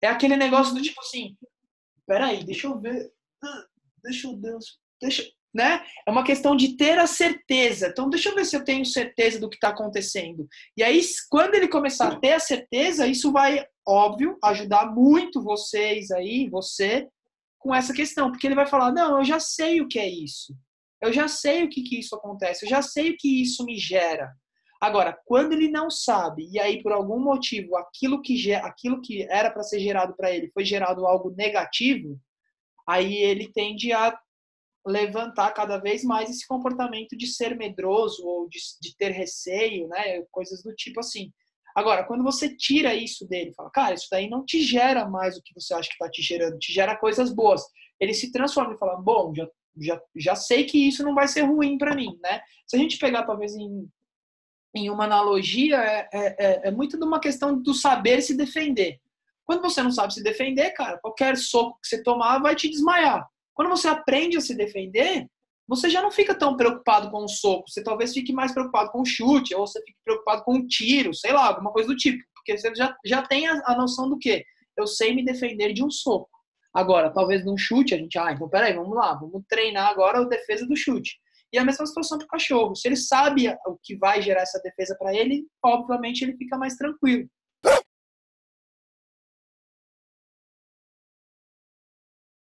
É aquele negócio do tipo assim, peraí, deixa eu ver, deixa eu ver, deixa, né? É uma questão de ter a certeza. Então, deixa eu ver se eu tenho certeza do que está acontecendo. E aí, quando ele começar a ter a certeza, isso vai, óbvio, ajudar muito vocês aí, você, com essa questão. Porque ele vai falar, não, eu já sei o que é isso. Eu já sei o que isso acontece. Eu já sei o que isso me gera. Agora, quando ele não sabe, e aí por algum motivo aquilo que era para ser gerado para ele foi gerado algo negativo, aí ele tende a levantar cada vez mais esse comportamento de ser medroso ou de ter receio, né? Coisas do tipo assim. Agora, quando você tira isso dele, fala, cara, isso daí não te gera mais o que você acha que está te gerando, te gera coisas boas. Ele se transforma e fala, bom, já sei que isso não vai ser ruim para mim, né? Se a gente pegar talvez em uma analogia, é muito de uma questão do saber se defender. Quando você não sabe se defender, cara, qualquer soco que você tomar vai te desmaiar. Quando você aprende a se defender, você já não fica tão preocupado com o soco. Você talvez fique mais preocupado com o chute, ou você fique preocupado com o tiro, sei lá, alguma coisa do tipo. Porque você já tem a noção do quê? Eu sei me defender de um soco. Agora, talvez num chute, a gente, então peraí, vamos lá, vamos treinar agora a defesa do chute. E a mesma situação para o cachorro. Se ele sabe o que vai gerar essa defesa para ele, obviamente ele fica mais tranquilo.